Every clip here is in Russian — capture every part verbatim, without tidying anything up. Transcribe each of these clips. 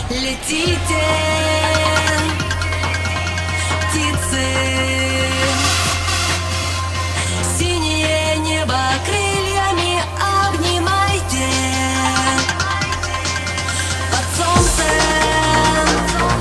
Летите, птицы, синее небо крыльями обнимайте. Под солнцем,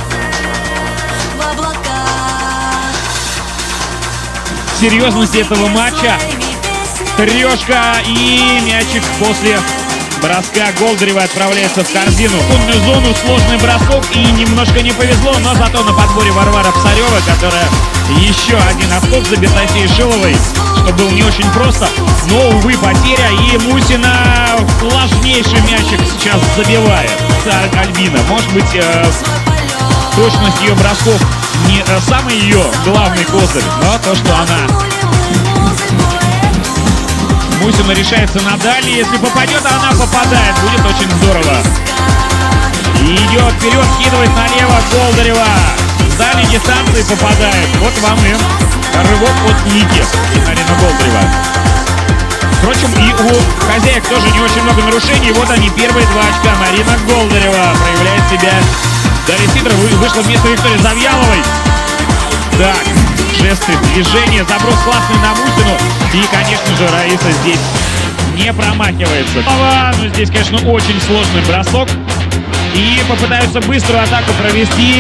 в облаках. Серьезность этого матча. Трешка и мячик после броска Голдарева отправляется в корзину. В секундную зону сложный бросок и немножко не повезло, но зато на подборе Варвара Псарева, которая еще один отскок за Бестасией Шиловой, что было не очень просто. Но, увы, потеря, и Мусина сложнейший мячик сейчас забивает. Альбина, может быть, э, точность ее бросков не э, самый ее главный козырь, но то, что она... Мусина решается на дальний. Если попадет, она попадает. Будет очень здорово. И идет вперед, скидывает налево Голдарева. С дальней дистанции попадает. Вот вам и рывок от Ники Марина Голдарева. Впрочем, и у хозяек тоже не очень много нарушений. Вот они, первые два очка. Марина Голдарева проявляет себя. Дарья Сидорова вышла вместо Виктории Завьяловой. Так, жесты, движения, заброс классный на Мусину. И, конечно же, Раиса здесь не промахивается. Но здесь, конечно, очень сложный бросок. И попытаются быструю атаку провести.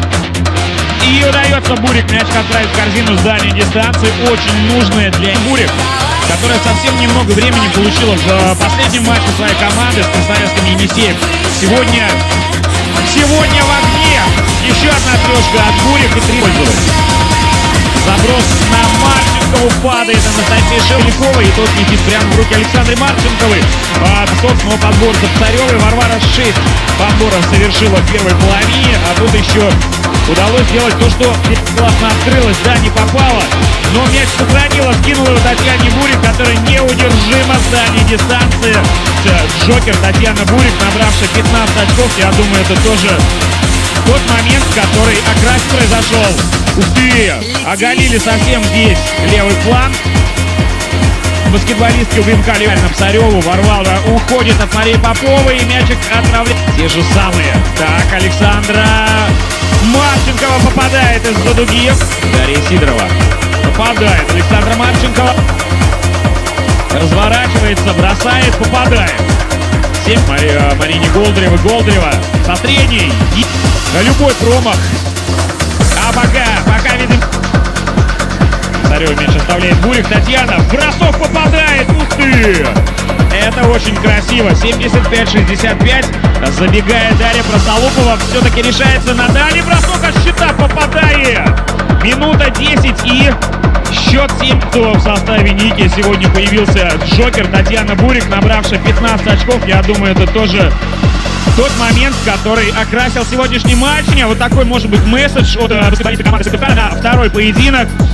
И удается Бурик мячик отправить в корзину с дальней дистанции. Очень нужная для Бурик, которая совсем немного времени получила в последнем матче своей команды с Красноярском Енисеем. Сегодня, сегодня в огне. Еще одна трешка от Бурик и три пользователя. Заброс на Марченкову, падает Анастасия Шелякова, и тот летит прямо в руки Александры Марченковой. А, собственно, подбор за Псаревой. Варвара шесть подборов совершила в первой половине, а тут еще удалось сделать то, что классно открылось. Да, не попало, но мяч сохранила, скинула его Татьяне Бурик, которая неудержима с дальней дистанции. Джокер Татьяна Бурик, набравшая пятнадцать очков, я думаю, это тоже тот момент, который окрас произошел. Ух ты! Оголили совсем здесь левый фланг. Баскетболистки УГМК Левальна Псареву. Ворвала, уходит от Марии Поповой, и мячик отправляет. Те же самые. Так, Александра Марченкова попадает из-за дуги. Дарья Сидорова попадает. Александра Марченкова разворачивается, бросает, попадает. семь Мария, Марине Голдарева. Голдарева со средней. На любой промах. А пока, пока видим. Псарева мяч оставляет Бурик. Татьяна. Бросок попадает. Ух ты! Это очень красиво. семьдесят пять шестьдесят пять. Забегает Дарья Просолопова. Все-таки решается на дальний бросок от щита. Попадает. Минута десять и счет семь. В составе Ники сегодня появился Джокер Татьяна Бурик, набравшая пятнадцать очков. Я думаю, это тоже тот момент, который окрасил сегодняшний матч. Вот такой может быть месседж от баскетболиста команды СКК на второй поединок.